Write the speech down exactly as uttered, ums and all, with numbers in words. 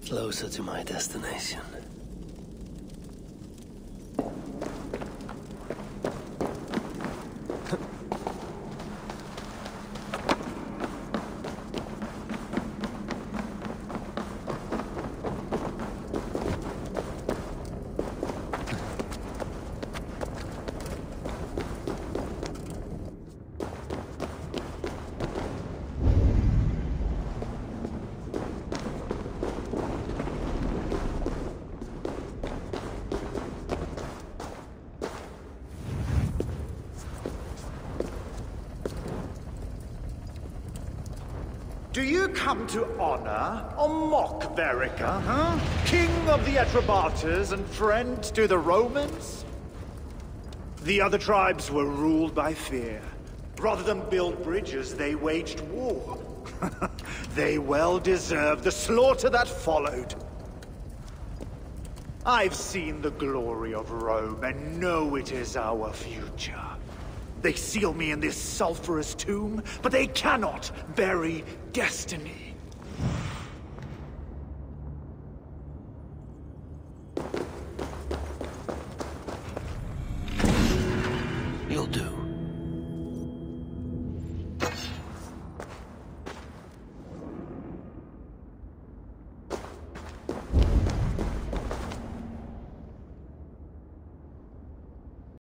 Closer to my destination. Do you come to honor or mock Verica, huh? King of the Atrebates and friend to the Romans? The other tribes were ruled by fear. Rather than build bridges, they waged war. They well deserved the slaughter that followed. I've seen the glory of Rome and know it is our future. They seal me in this sulphurous tomb, but they cannot bury destiny. You'll do.